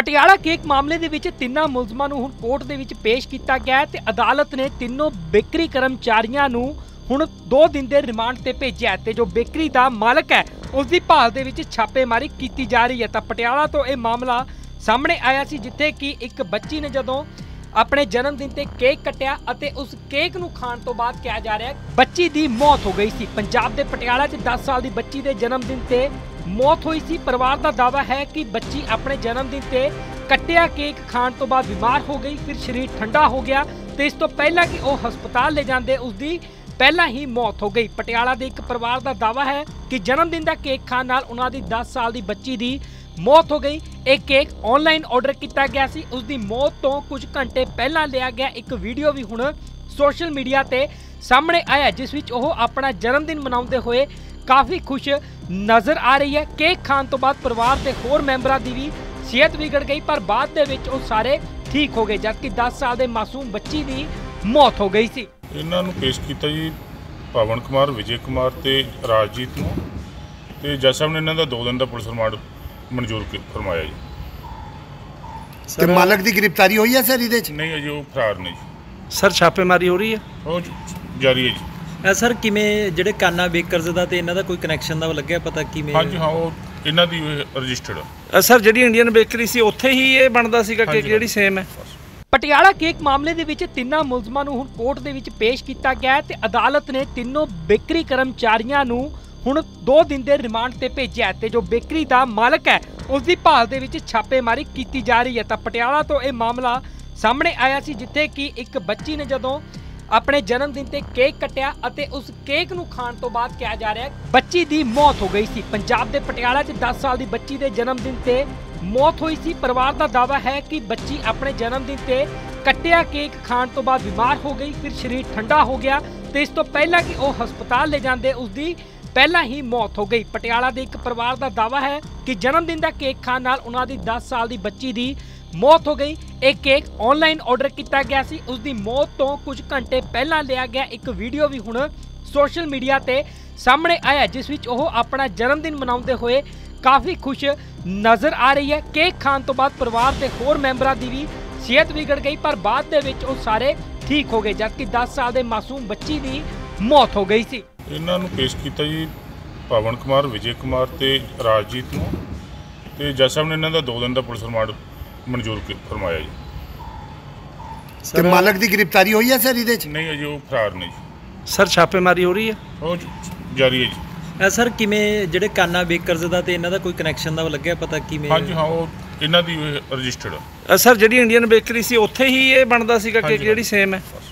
Patiala cake ਮਾਮਲੇ ਦੇ ਵਿੱਚ ਤਿੰਨਾਂ ਮੁਲਜ਼ਮਾਂ ਨੂੰ ਹੁਣ ਕੋਰਟ ਦੇ ਵਿੱਚ ਪੇਸ਼ ਕੀਤਾ ਗਿਆ ਹੈ ਤੇ ਅਦਾਲਤ ਨੇ ਤਿੰਨੋਂ ਬੇਕਰੀ ਕਰਮਚਾਰੀਆਂ ਨੂੰ ਹੁਣ 2 ਦਿਨ ਦੇ ਰਿਮਾਂਡ ਤੇ ਭੇਜਿਆ ਤੇ ਜੋ ਬੇਕਰੀ ਦਾ ਮਾਲਕ ਹੈ ਉਸ ਦੀ ਭਾਲ ਦੇ ਵਿੱਚ ਛਾਪੇਮਾਰੀ ਕੀਤੀ ਜਾ ਰਹੀ ਹੈ। ਤਾਂ ਪਟਿਆਲਾ ਤੋਂ ਇਹ ਮਾਮਲਾ ਸਾਹਮਣੇ ਆਇਆ ਸੀ ਜਿੱਥੇ ਕਿ ਇੱਕ ਬੱਚੀ ਨੇ ਜਦੋਂ ਆਪਣੇ ਜਨਮ ਦਿਨ ਤੇ ਕੇਕ ਕੱਟਿਆ ਅਤੇ ਉਸ ਕੇਕ ਨੂੰ ਖਾਣ ਤੋਂ ਬਾਅਦ ਕਿਹਾ ਜਾ ਰਿਹਾ ਬੱਚੀ ਦੀ ਮੌਤ ਹੋ ਗਈ ਸੀ। ਪੰਜਾਬ ਦੇ ਪਟਿਆਲਾ 'ਚ 10 ਸਾਲ ਦੀ ਬੱਚੀ ਦੇ ਜਨਮ ਦਿਨ ਤੇ ਮੌਤ ਹੋਈ ਸੀ। ਪਰਿਵਾਰ ਦਾ ਦਾਅਵਾ ਹੈ ਕਿ ਬੱਚੀ ਆਪਣੇ ਜਨਮ ਦਿਨ ਤੇ ਕੱਟਿਆ ਕੇਕ ਖਾਣ ਤੋਂ ਬਾਅਦ ਬਿਮਾਰ ਹੋ ਗਈ, ਫਿਰ ਸਰੀਰ ਠੰਡਾ ਹੋ ਗਿਆ ਤੇ ਇਸ ਤੋਂ ਪਹਿਲਾਂ ਕਿ ਉਹ ਹਸਪਤਾਲ ਲੈ ਜਾਂਦੇ ਉਸ ਦੀ ਪਹਿਲਾਂ ਹੀ ਮੌਤ ਹੋ ਗਈ। ਪਟਿਆਲਾ ਦੇ ਇੱਕ ਪਰਿਵਾਰ ਦਾ ਦਾਅਵਾ ਹੈ ਕਿ ਜਨਮ ਦਿਨ ਦਾ ਕੇਕ ਖਾਣ ਨਾਲ ਉਹਨਾਂ ਦੀ 10 ਸਾਲ ਦੀ ਬੱਚੀ ਦੀ ਮੌਤ ਹੋ ਗਈ। ਇਹ ਕੇਕ ਆਨਲਾਈਨ ਆਰਡਰ ਕੀਤਾ ਗਿਆ ਸੀ। ਉਸ ਦੀ ਮੌਤ ਤੋਂ ਕੁਝ ਘੰਟੇ ਪਹਿਲਾਂ ਲਿਆ ਗਿਆ ਇੱਕ ਵੀਡੀਓ ਵੀ ਹੁਣ ਸੋਸ਼ਲ ਮੀਡੀਆ ਤੇ ਸਾਹਮਣੇ ਆਇਆ ਜਿਸ ਵਿੱਚ ਉਹ ਆਪਣਾ ਜਨਮ ਦਿਨ ਮਨਾਉਂਦੇ ਹੋਏ ਕਾਫੀ ਖੁਸ਼ ਨਜ਼ਰ ਆ ਰਹੀ ਹੈ। ਕੇਕ ਖਾਣ ਤੋਂ ਬਾਅਦ ਪਰਿਵਾਰ ਦੇ ਹੋਰ ਮੈਂਬਰਾਂ ਦੀ ਵੀ ਸਿਹਤ ਵਿਗੜ ਗਈ ਪਰ ਬਾਅਦ ਦੇ ਵਿੱਚ ਉਹ ਸਾਰੇ ਠੀਕ ਹੋ ਗਏ ਜਦਕਿ 10 ਸਾਲ ਦੇ ਮਾਸੂਮ ਬੱਚੀ ਦੀ ਮੌਤ ਹੋ ਗਈ ਸੀ। ਇਹਨਾਂ ਨੂੰ ਪੇਸ਼ ਕੀਤਾ ਜੀ ਪਵਨ ਕੁਮਾਰ, ਵਿਜੇ ਕੁਮਾਰ ਤੇ ਰਾਜਜੀਤ ਨੂੰ ਤੇ ਜੱਜ ਸਾਹਿਬ ਨੇ ਇਹਨਾਂ ਦਾ 2 ਦਿਨ ਦਾ ਪੁਲਿਸ ਰਿਮਾਂਡ ਮਨਜ਼ੂਰ ਫਰਮਾਇਆ ਜੀ। ਤੇ ਮਾਲਕ ਦੀ ਗ੍ਰਿਫਤਾਰੀ ਹੋਈ ਹੈ ਸਰ ਇਹਦੇ ਚ? ਨਹੀਂ ਅਜੇ ਉਹ ਫਰਾਰ ਨੇ ਜੀ। ਸਰ ਛਾਪੇਮਾਰੀ ਹੋ ਰਹੀ ਹੈ? ਉਹ ਜਾਰੀ ਹੈ ਜੀ। ਸਰ ਕਿਵੇਂ ਜਿਹੜੇ ਕਾਨਾ ਬੇਕਰਜ਼ ਦਾ ਤੇ ਇਹਨਾਂ ਦਾ ਕੋਈ ਕਨੈਕਸ਼ਨ ਦਾ ਲੱਗਿਆ ਪਤਾ ਕਿਵੇਂ? ਹਾਂਜੀ ਹਾਂ, ਉਹ ਇਹਨਾਂ ਦੀ ਰਜਿਸਟਰਡ ਸਰ ਜਿਹੜੀ ਇੰਡੀਅਨ ਬੇਕਰੀ ਸੀ ਉੱਥੇ ਹੀ ਇਹ ਬਣਦਾ ਸੀਗਾ ਕੇਕ ਜਿਹੜੀ ਸੇਮ ਹੈ? ਪਟਿਆਲਾ ਕੇਕ ਮਾਮਲੇ ਦੇ ਵਿੱਚ ਤਿੰਨਾਂ ਮੁਲਜ਼ਮਾਂ ਨੂੰ ਹੁਣ ਕੋਰਟ ਦੇ ਵਿੱਚ ਪੇਸ਼ ਕੀਤਾ ਗਿਆ ਤੇ ਅਦਾਲਤ ਨੇ ਤਿੰਨੋਂ ਬੇਕਰੀ ਕਰਮਚਾਰੀਆਂ ਨੂੰ ਹੁਣ 2 ਦਿਨ ਦੇ ਰਿਮਾਂਡ ਤੇ ਭੇਜਿਆ ਤੇ ਜੋ ਬੇਕਰੀ ਦਾ ਮਾਲਕ ਹੈ ਉਸ ਦੀ ਭਾਲ ਦੇ ਵਿੱਚ ਛਾਪੇਮਾਰੀ ਕੀਤੀ ਜਾ ਰਹੀ ਹੈ। ਤਾਂ ਪਟਿਆਲਾ ਤੋਂ ਇਹ ਮਾਮਲਾ ਸਾਹਮਣੇ ਆਇਆ ਸੀ ਜਿੱਥੇ ਕਿ ਇੱਕ ਬੱਚੀ ਨੇ ਜਦੋਂ ਆਪਣੇ ਜਨਮ ਦਿਨ ਤੇ ਕੇਕ ਕੱਟਿਆ ਅਤੇ ਉਸ ਕੇਕ ਨੂੰ ਖਾਣ ਤੋਂ ਬਾਅਦ ਕਿਹਾ ਜਾ ਰਿਹਾ ਬੱਚੀ ਦੀ ਮੌਤ ਹੋ ਗਈ ਸੀ। ਪੰਜਾਬ ਦੇ ਪਟਿਆਲਾ 'ਚ 10 ਸਾਲ ਦੀ ਬੱਚੀ ਦੇ ਜਨਮ ਦਿਨ ਤੇ ਮੌਤ ਹੋਈ ਸੀ। ਪਰਿਵਾਰ ਦਾ ਦਾਅਵਾ ਹੈ ਕਿ ਬੱਚੀ ਆਪਣੇ ਜਨਮ ਦਿਨ ਤੇ ਕੱਟਿਆ ਕੇਕ ਖਾਣ ਤੋਂ ਬਾਅਦ ਬਿਮਾਰ ਹੋ ਗਈ, ਫਿਰ ਸਰੀਰ ਠੰਡਾ ਹੋ ਗਿਆ ਤੇ ਇਸ ਤੋਂ ਪਹਿਲਾਂ ਕਿ ਉਹ ਹਸਪਤਾਲ ਲੈ ਜਾਂਦੇ ਉਸ ਦੀ ਪਹਿਲਾਂ ਹੀ ਮੌਤ ਹੋ ਗਈ। ਪਟਿਆਲਾ ਦੇ ਇੱਕ ਪਰਿਵਾਰ ਦਾ ਦਾਅਵਾ ਹੈ ਕਿ ਜਨਮ ਦਿਨ ਦਾ ਕੇਕ ਖਾਣ ਨਾਲ ਉਹਨਾਂ ਦੀ 10 ਸਾਲ ਦੀ ਬੱਚੀ ਦੀ ਮੌਤ ਹੋ ਗਈ। ਇਹ ਕੇਕ ਆਨਲਾਈਨ ਆਰਡਰ ਕੀਤਾ ਗਿਆ ਸੀ। ਉਸ ਦੀ ਮੌਤ ਤੋਂ ਕੁਝ ਘੰਟੇ ਪਹਿਲਾਂ ਲਿਆ ਗਿਆ ਇੱਕ ਵੀਡੀਓ ਵੀ ਹੁਣ ਸੋਸ਼ਲ ਮੀਡੀਆ ਤੇ ਸਾਹਮਣੇ ਆਇਆ ਜਿਸ ਵਿੱਚ ਉਹ ਆਪਣਾ ਜਨਮ ਦਿਨ ਮਨਾਉਂਦੇ ਹੋਏ ਕਾਫੀ ਖੁਸ਼ ਨਜ਼ਰ ਆ ਰਹੀ ਹੈ। ਕੇਕ ਖਾਣ ਤੋਂ ਬਾਅਦ ਪਰਿਵਾਰ ਦੇ ਹੋਰ ਮੈਂਬਰਾਂ ਦੀ ਵੀ ਸਿਹਤ ਵਿਗੜ ਗਈ ਪਰ ਬਾਅਦ ਦੇ ਵਿੱਚ ਉਹ ਸਾਰੇ ਠੀਕ ਹੋ ਗਏ ਜਦਕਿ 10 ਸਾਲ ਦੇ ਮਾਸੂਮ ਬੱਚੀ ਦੀ ਮੌਤ ਹੋ ਗਈ ਸੀ। ਇਹਨਾਂ ਨੂੰ ਪੇਸ਼ ਕੀਤਾ ਜੀ ਪਵਨ ਕੁਮਾਰ, ਵਿਜੇ ਕੁਮਾਰ ਤੇ ਰਾਜਜੀਤ ਨੂੰ ਤੇ ਜੱਜ ਸਾਹਿਬ ਨੇ ਇਹਨਾਂ ਦਾ 2 ਦਿਨ ਦਾ ਪੁਲਿਸ ਰਿਮਾਂਡ ਮਨਜ਼ੂਰ ਫਰਮਾਇਆ ਜੀ। ਤੇ ਮਾਲਕ ਦੀ ਗ੍ਰਿਫਤਾਰੀ ਹੋਈ ਹੈ ਸਰ ਇਹਦੇ ਚ? ਨਹੀਂ ਅਜੇ ਉਹ ਫਰਾਰ ਨੇ ਜੀ। ਸਰ ਛਾਪੇਮਾਰੀ ਹੋ ਰਹੀ ਹੈ? ਉਹ ਜਾਰੀ ਹੈ ਜੀ। ਸਰ ਕਿਵੇਂ ਜਿਹੜੇ ਕਾਨਾ ਬੇਕਰਜ਼ ਦਾ ਤੇ ਇਹਨਾਂ ਦਾ ਕੋਈ ਕਨੈਕਸ਼ਨ ਦਾ ਲੱਗਿਆ ਪਤਾ ਕਿਵੇਂ? ਹਾਂਜੀ ਹਾਂ, ਉਹ ਇਹਨਾਂ ਦੀ ਰਜਿਸਟਰਡ ਸਰ ਜਿਹੜੀ ਇੰਡੀਅਨ ਬੇਕਰੀ ਸੀ ਉੱਥੇ ਹੀ ਇਹ ਬਣਦਾ ਸੀਗਾ ਕੇਕ ਜਿਹੜੀ ਸੇਮ ਹੈ?